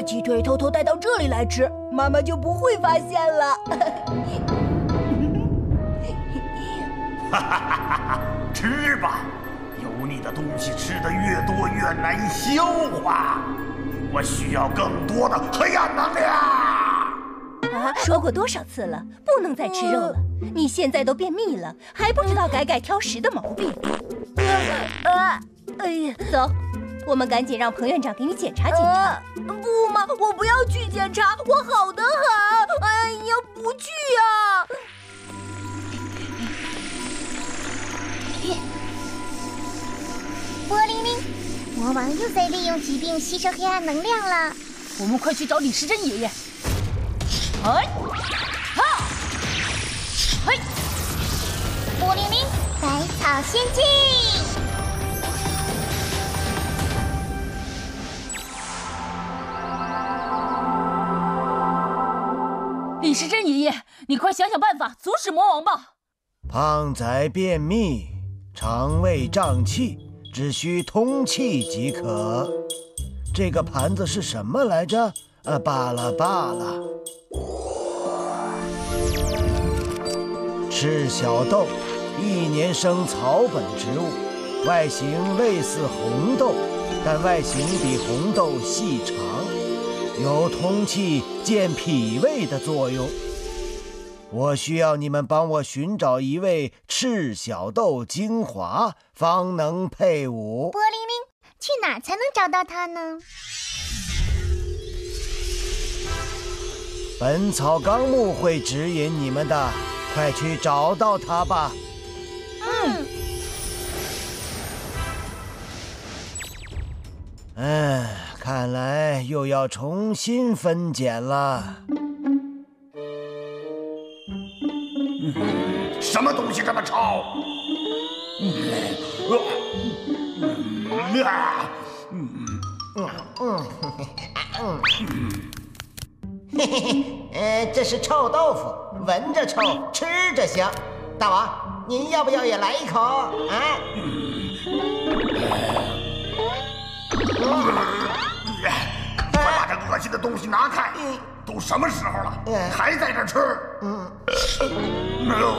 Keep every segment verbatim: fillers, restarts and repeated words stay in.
鸡腿偷偷带到这里来吃，妈妈就不会发现了。 哈哈哈哈！吃吧，油腻的东西吃得越多越难消化。我需要更多的黑暗能量。 啊，说过多少次了，不能再吃肉了。你现在都便秘了，还不知道改改挑食的毛病。啊，哎呀，走。 我们赶紧让彭院长给你检查检查。 啊、不嘛，我不要去检查，我好得很。哎呀，不去呀！ 波灵灵，魔王又在利用疾病吸收黑暗能量了。 我们快去找李时珍爷爷。哎，哈，嘿， 波灵灵，百草仙境。 李时珍爷爷，你快想想办法阻止魔王吧！ 胖仔便秘，肠胃胀气，只需通气即可。这个盘子是什么来着？呃，罢了罢了。赤小豆，一年生草本植物，外形类似红豆，但外形比红豆细长。 有通气、健脾胃的作用。我需要你们帮我寻找一味赤小豆精华，方能配伍。 波灵灵，去哪儿才能找到它呢？ 《本草纲目》会指引你们的，快去找到它吧。 嗯。 嗯。 看来又要重新分拣了。 嗯，什么东西这么臭？嗯，啊，嗯嗯嗯嗯嘿嘿嘿，呃，这是臭豆腐，闻着臭，吃着香。大王，您要不要也来一口啊？ 嗯 快把这恶心的东西拿开！都什么时候了，还在这吃？嗯，没有。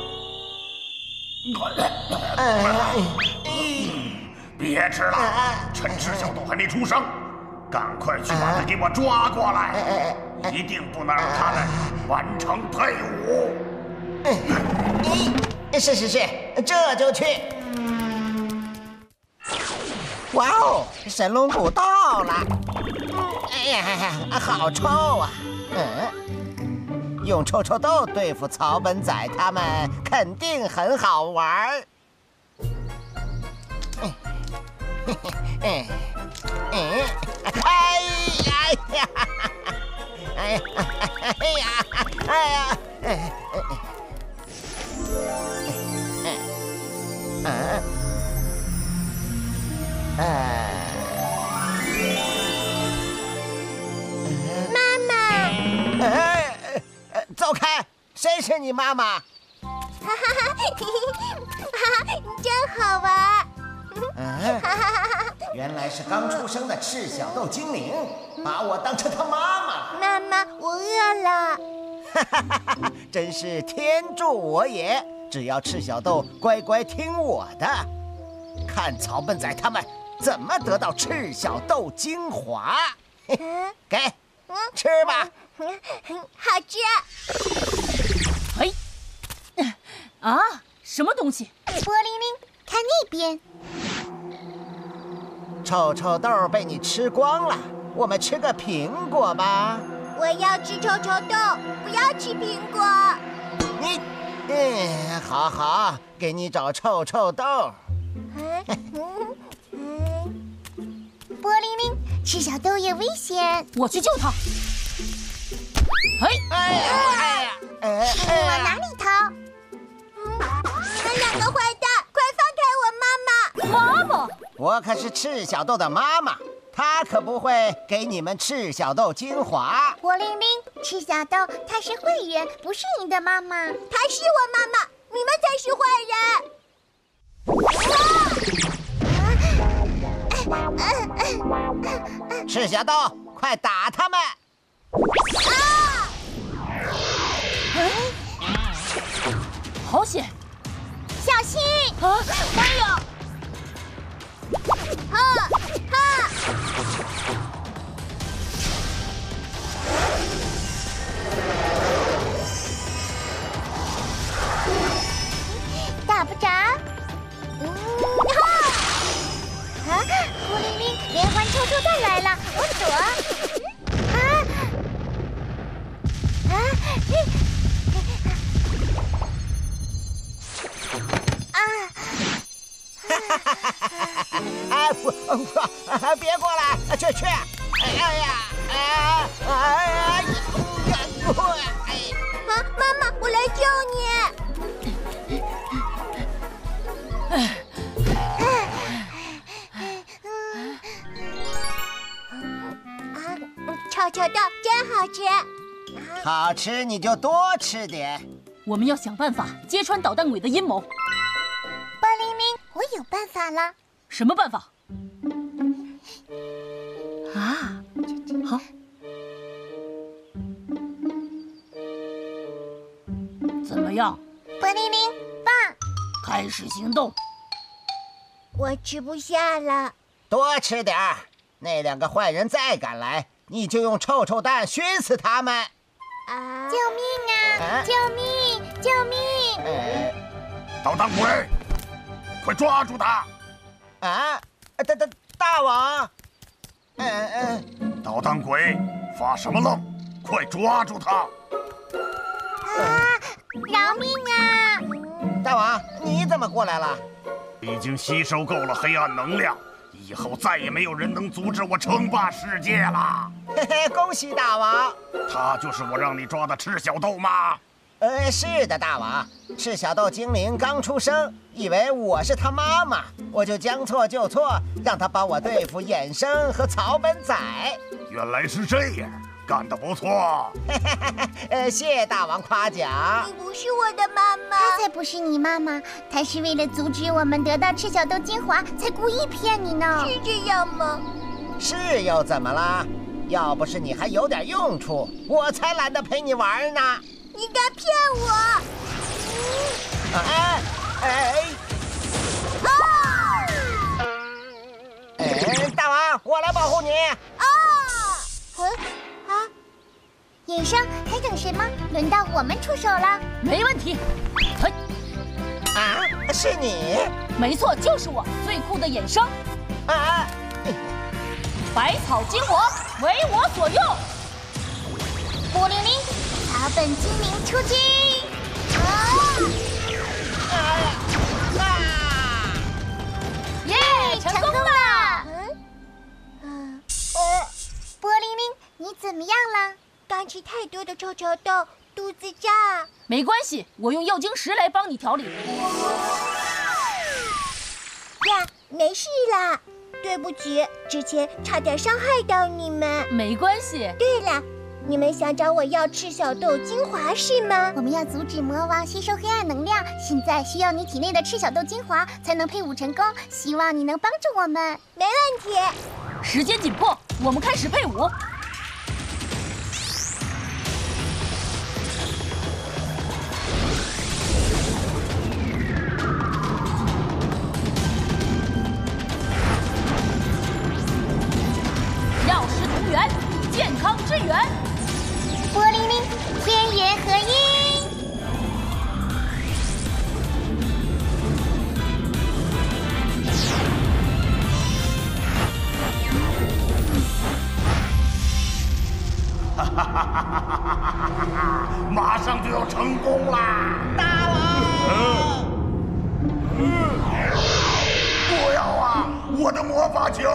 别吃了，趁赤小豆还没出生，赶快去把它给我抓过来！一定不能让他们完成配伍。 是是是，这就去。 哇哦，神龙骨到了！哎呀，好臭啊！嗯，用臭臭豆对付草本仔他们肯定很好玩儿。哎，哎，哎，哎呀，哎呀，哎呀，哎呀，哎，嗯。 妈妈， 哎，走开！谁是你妈妈？ 哈哈哈，哈哈，真好玩！ 嗯，原来是刚出生的赤小豆精灵，把我当成他妈妈了。 妈妈，我饿了。 哈哈哈哈！真是天助我也！只要赤小豆乖乖听我的，看草笨仔他们。 怎么得到赤小豆精华？给，吃吧。 好吃。 嘿，啊，什么东西？ 波灵灵，看那边。 臭臭豆被你吃光了，我们吃个苹果吧。 我要吃臭臭豆，不要吃苹果。 你，嗯，好好，给你找臭臭豆。 波灵灵，赤小豆有危险， 我去救他。嘿， 哎呀，哎呀， 你往哪里逃？你们两个坏蛋，快放开我妈妈！ 妈妈， 我可是赤小豆的妈妈，她可不会给你们赤小豆精华。 波灵灵，赤小豆她是坏人，不是你的妈妈。她是我妈妈，你们才是坏人。 赤小豆， 快打他们！ 啊！ 好险！ 小心！ 啊！哎呀！ 哈哈！打不着。嗯，哈！啊！孤零零连环抽抽弹来了，我躲。啊！啊！啊！ 哎不不，别过来，去去！哎呀，哎哎呀！ 啊，妈妈，我来救你！啊，臭臭豆真好吃。 好吃你就多吃点。 我们要想办法揭穿捣蛋鬼的阴谋。 波灵灵，我有办法了。 什么办法？啊，好。怎么样？ 波灵灵，棒！ 开始行动。 我吃不下了。 多吃点儿。那两个坏人再敢来，你就用臭臭蛋熏死他们！ 啊！救命啊！ 啊救命！救命！ 呃捣蛋鬼，快抓住他！ 啊！大大大王！嗯嗯。 捣蛋鬼，发什么愣？快抓住他！ 啊！饶命啊！ 大王，你怎么过来了？ 已经吸收够了黑暗能量，以后再也没有人能阻止我称霸世界了。 嘿嘿，恭喜大王！ 他就是我让你抓的赤小豆吗？ 呃，是的，大王。赤小豆精灵刚出生，以为我是他妈妈，我就将错就错，让他帮我对付衍生和草本仔。 原来是这样，干得不错。 呃，谢大王夸奖。 你不是我的妈妈，她才不是你妈妈，她是为了阻止我们得到赤小豆精华，才故意骗你呢。是这样吗？ 是又怎么了？要不是你还有点用处，我才懒得陪你玩呢。 你敢骗我！ 哎哎啊！ 哎，大王，我来保护你。 啊！嗯啊！衍生还等什么？轮到我们出手了。 没问题。嘿， 啊，是你？ 没错，就是我，最酷的衍生。 啊！ 百草精华为我所用。 波灵灵，草本精灵出击！啊！ 啊！ 耶，成功了！ 嗯，呃，波灵灵，你怎么样了？刚吃太多的臭臭豆，肚子胀。 没关系，我用药精石来帮你调理。 呀，没事啦。对不起，之前差点伤害到你们。 没关系。 对了，你们想找我要赤小豆精华是吗？我们要阻止魔王吸收黑暗能量，现在需要你体内的赤小豆精华才能配伍成功，希望你能帮助我们。没问题。 时间紧迫，我们开始配伍。药食同源，健康之源。 波灵灵，天人合一。 哈哈哈哈哈哈！马上就要成功啦！ 大王！ 不要啊！我的魔法球！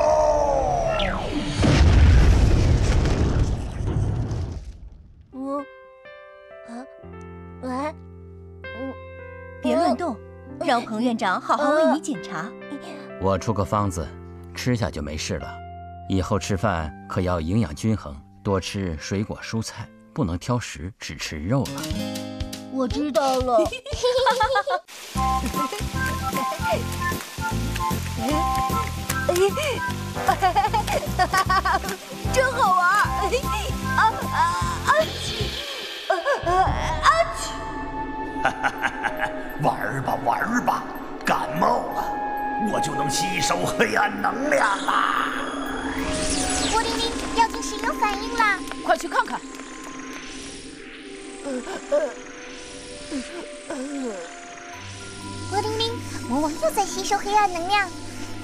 嗯，啊，喂，嗯， 别乱动，让彭院长好好为你检查。 我出个方子，吃下就没事了。以后吃饭可要营养均衡，多吃水果蔬菜，不能挑食，只吃肉了。 我知道了。 真好玩！啊啊啊！啊啊！ 哈哈哈哈！玩吧玩吧，感冒了，我就能吸收黑暗能量啦。 波灵灵，药精石有反应啦， 快去看看。 波灵灵，魔王又在吸收黑暗能量。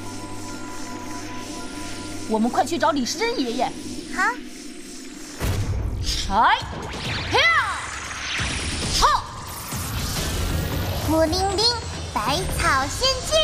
我们快去找李时珍爷爷。 好。 哎，呀，好！ 波灵灵，百草仙境。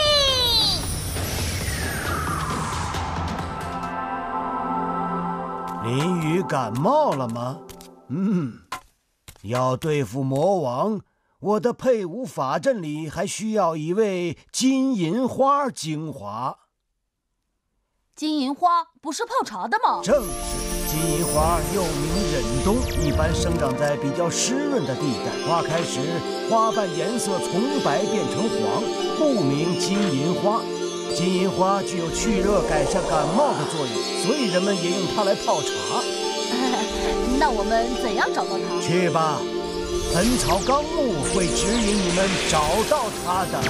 林雨感冒了吗？嗯，要对付魔王，我的配伍法阵里还需要一味金银花精华。 金银花不是泡茶的吗？ 正是，金银花又名忍冬，一般生长在比较湿润的地带。花开时，花瓣颜色从白变成黄，故名金银花。金银花具有去热、改善感冒的作用，所以人们也用它来泡茶。 那我们怎样找到它？ 去吧，《本草纲目》会指引你们找到它的。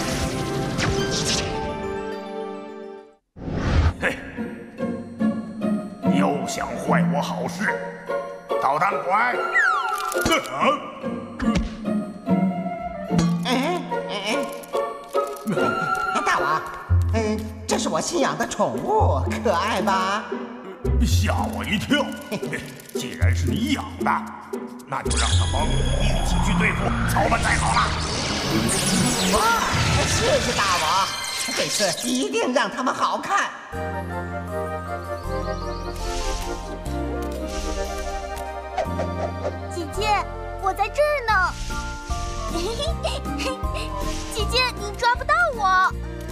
嘿，又想坏我好事，捣蛋鬼！ 哎哎哎，大王，嗯，这是我新养的宠物，可爱吧？ 吓我一跳！既然是你养的，那就让它帮你一起去对付草本仔好了。 哇，谢谢大王，这次一定让他们好看。 姐姐，我在这儿呢。姐姐，你抓不到我。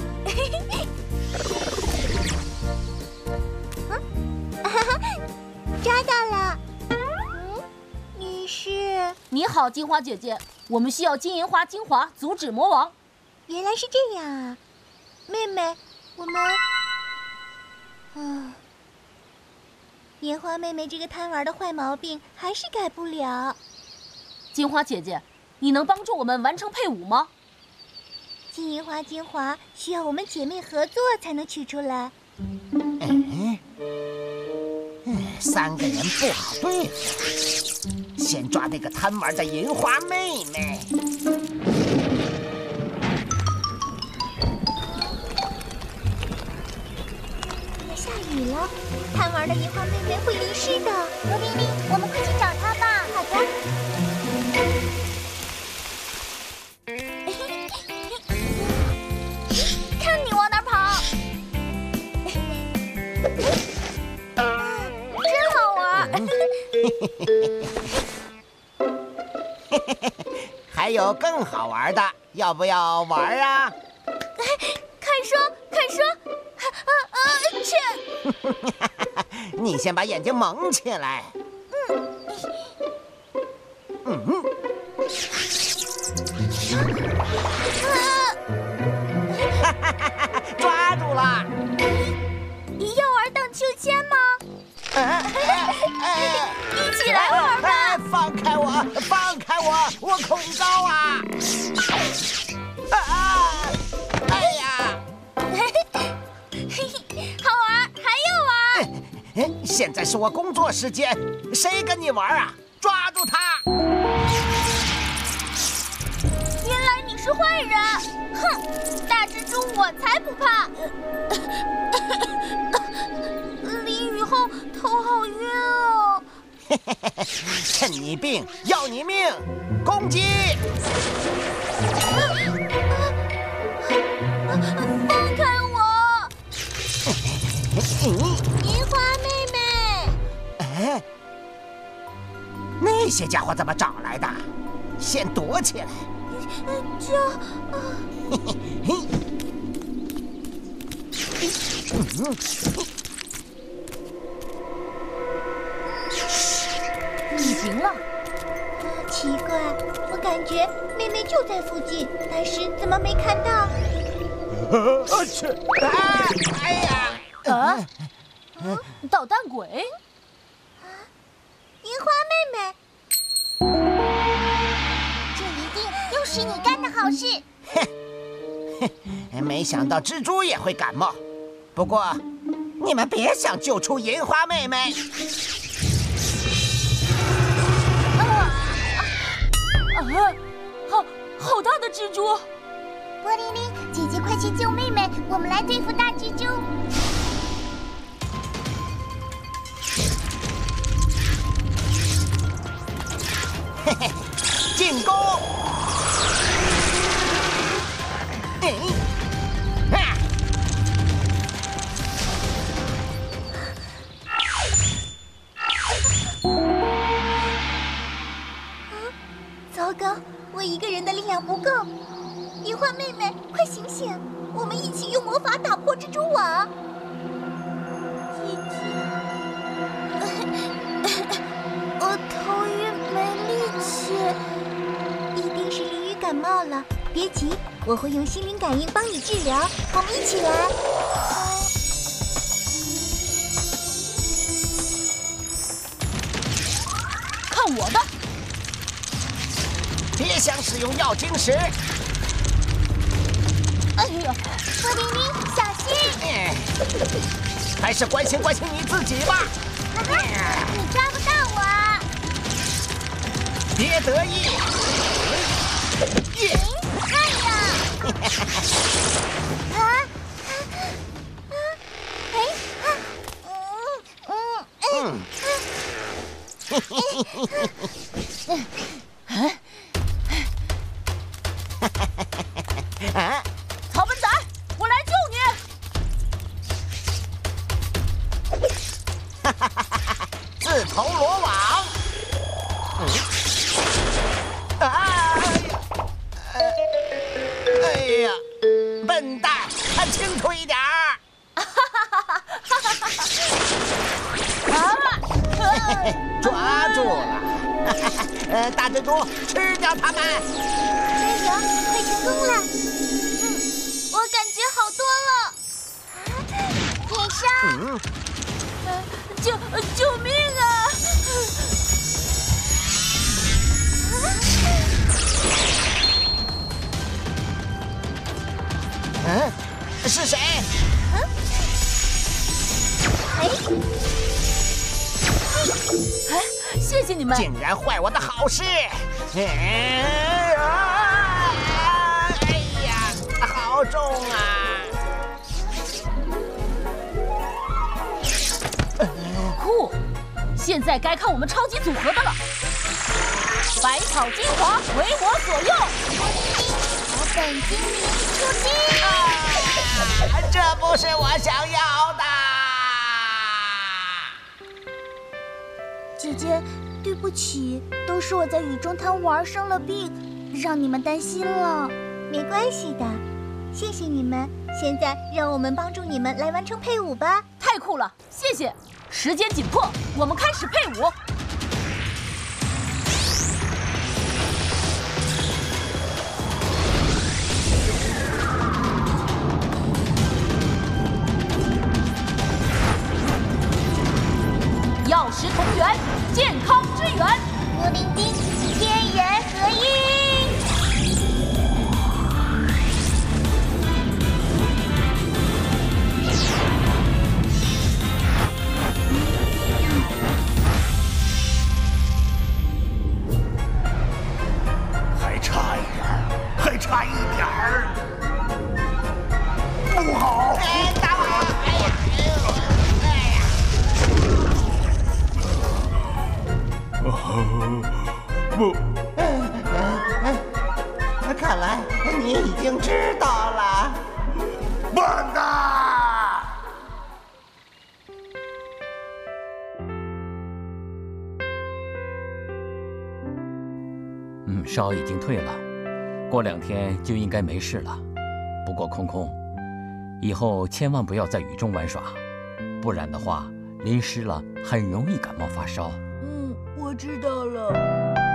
抓到了。嗯，你是？ 你好，金花姐姐，我们需要金银花精华阻止魔王。 原来是这样啊，妹妹，我们……啊，烟花妹妹这个贪玩的坏毛病还是改不了。 金花姐姐，你能帮助我们完成配伍吗？ 金银花精华需要我们姐妹合作才能取出来。 嗯，嗯，三个人不好对付，先抓那个贪玩的银花妹妹。 要下雨了，贪玩的银花妹妹会淋湿的。罗琳琳，我们快去找她吧。好的。看你往哪跑！真好玩。 还有更好玩的，要不要玩啊？ 看书，看书。啊啊！去！ 你先把眼睛蒙起来。嗯。嗯。哈哈哈哈！抓住了！ 要玩荡秋千吗？一起来玩吧！ 放开我！放开我！我恐高啊！啊！哎呀！ 好玩，还要玩！ 现在是我工作时间，谁跟你玩啊？抓住他！ 原来你是坏人！哼，大蜘蛛我才不怕！淋雨后头好晕哦。 趁你病要你命，攻击！ 放开我！银花妹妹， 哎，那些家伙怎么找来的？先躲起来。 这…… 你停了。 奇怪，我感觉妹妹就在附近，但是怎么没看到？ 啊去！啊！哎呀！ 啊！ 嗯，捣蛋鬼。 樱花妹妹，这一定又是你干的好事。 没想到蜘蛛也会感冒。不过，你们别想救出银花妹妹。 啊！啊！好好大的蜘蛛！ 波琳琳，姐姐快去救妹妹，我们来对付大蜘蛛。 嘿嘿，进攻！嗯，啊！ 糟糕，我一个人的力量不够。樱花妹妹，快醒醒！我们一起用魔法打破蜘蛛网。姐姐，我头晕没力气，一定是淋雨感冒了。别急，我会用心灵感应帮你治疗。我们一起来。 看我的！ 别想使用药晶石！ 哎呀， 波琳琳，小心！ 嗯，还是关心关心你自己吧。 哈哈，你抓不到我！ 别得意！耶！ 哎呀！啊！哎！嗯嗯嗯。 啊！ 草本仔，我来救你！ 哈哈哈哈！自投罗网。嗯。啊！哎呀，笨蛋，看清楚一点儿！ 哈哈哈哈哈！啊！ 抓住了！呃，大蜘蛛，吃掉它们！ 加油，快成功了！嗯，我感觉好多了。脸上， 嗯， 呃，救救命啊！ 嗯，是谁？ 嗯，哎， 哎，谢谢你们！ 竟然坏我的好事！哎呀，好重啊！ 酷，现在该看我们超级组合的了。百草精华为我所用， 草本精灵出击！ 啊，这不是我想要的。 姐姐，对不起，都是我在雨中贪玩生了病，让你们担心了。没关系的，谢谢你们。现在让我们帮助你们来完成配舞吧。 太酷了，谢谢。时间紧迫，我们开始配舞。药食同源，健康之源。 波琳琳，天人合一。 还差一点儿，还差一点儿。不好！ 哎，大佬！哎呀，哎呀！ 不， 看来你已经知道了。 笨蛋！ 嗯，烧已经退了，过两天就应该没事了。不过空空，以后千万不要在雨中玩耍，不然的话，淋湿了很容易感冒发烧。 嗯，我知道了。